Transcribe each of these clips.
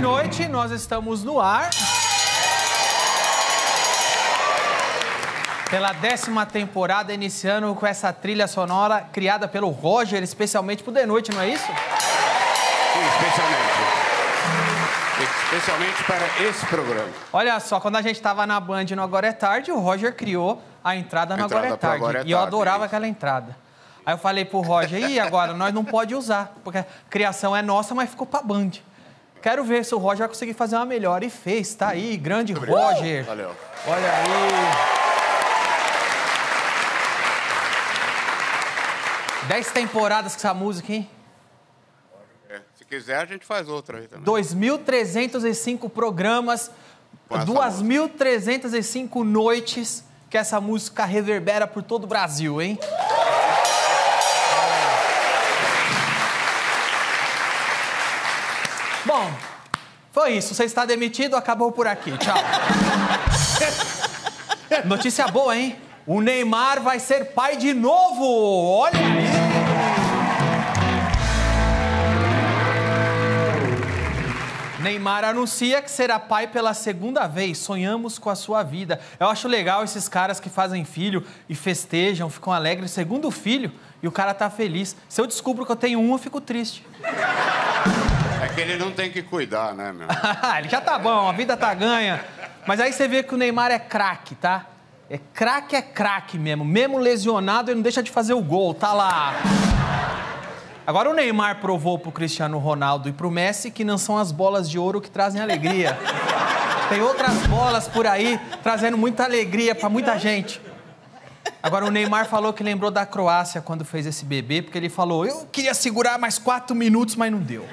noite, nós estamos no ar. Pela 10ª temporada, iniciando com essa trilha sonora criada pelo Roger, especialmente pro de noite, não é isso? Sim, especialmente para esse programa. Olha só, quando a gente estava na Band no Agora é Tarde, o Roger criou a entrada no Agora é Tarde. E eu adorava aquela entrada. Aí eu falei pro Roger, e agora? Nós não pode usar, porque a criação é nossa, mas ficou pra Band. Quero ver se o Roger vai conseguir fazer uma melhor. E fez, tá aí, grande Roger. Valeu. Olha aí. 10 temporadas com essa música, hein? Se quiser, a gente faz outra aí também. 2.305 programas, 2.305 noites que essa música reverbera por todo o Brasil, hein? Bom, foi isso. Você está demitido, acabou por aqui. Tchau. Notícia boa, hein? O Neymar vai ser pai de novo. Olha aí. Neymar anuncia que será pai pela 2ª vez. Sonhamos com a sua vida. Eu acho legal esses caras que fazem filho e festejam, ficam alegres. Segundo filho, e o cara tá feliz. Se eu descubro que eu tenho um, eu fico triste. É que ele não tem que cuidar, né, meu? Ele já tá bom, a vida tá ganha. Mas aí você vê que o Neymar é craque, tá? É craque mesmo. Mesmo lesionado, ele não deixa de fazer o gol, tá lá. Agora o Neymar provou pro Cristiano Ronaldo e pro Messi que não são as bolas de ouro que trazem alegria. Tem outras bolas por aí trazendo muita alegria pra muita gente. Agora o Neymar falou que lembrou da Croácia quando fez esse bebê, porque ele falou, eu queria segurar mais 4 minutos, mas não deu.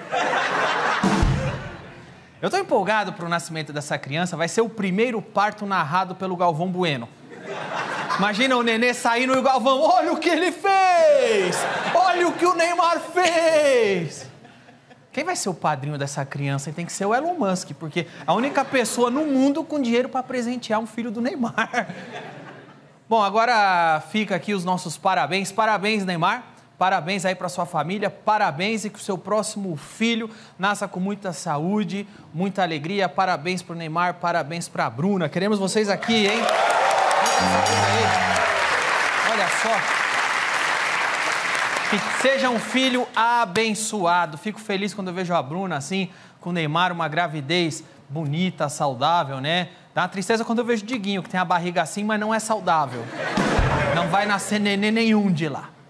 Eu tô empolgado pro nascimento dessa criança, vai ser o primeiro parto narrado pelo Galvão Bueno. Imagina o nenê saindo e o Galvão, olha o que ele fez! Olha o que o Neymar fez! Quem vai ser o padrinho dessa criança? Tem que ser o Elon Musk, porque a única pessoa no mundo com dinheiro para presentear um filho do Neymar. Bom, agora fica aqui os nossos parabéns. Parabéns, Neymar. Parabéns aí para sua família. Parabéns e que o seu próximo filho nasça com muita saúde, muita alegria. Parabéns para o Neymar, parabéns para a Bruna. Queremos vocês aqui, hein? Olha só. Que seja um filho abençoado. Fico feliz quando eu vejo a Bruna assim, com o Neymar, uma gravidez bonita, saudável, né? Dá uma tristeza quando eu vejo o Diguinho, que tem a barriga assim, mas não é saudável. Não vai nascer neném nenhum de lá.